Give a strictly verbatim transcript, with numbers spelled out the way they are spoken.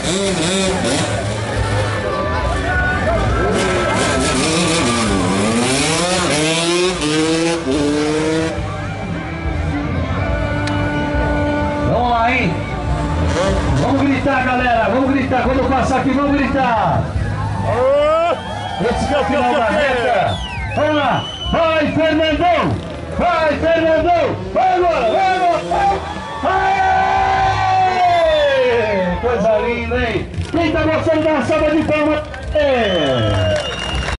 Vamos lá, hein? Vamos gritar, galera. Vamos gritar. Quando eu passar aqui, vamos gritar. Esse que é o final da reta. Vamos lá. Vai, Fernandão. Vai, Fernandão. Vai agora. Vai agora. Vai. Aê! Coisa linda, hein? Quem tá gostando da salva de palmas? É.